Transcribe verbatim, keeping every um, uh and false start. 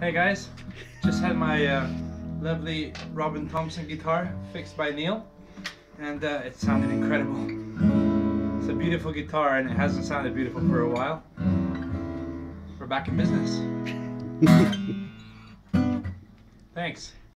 Hey guys, just had my uh, lovely Robin Thompson guitar fixed by Neil, and uh, it sounded incredible. It's a beautiful guitar and it hasn't sounded beautiful for a while. We're back in business. Thanks.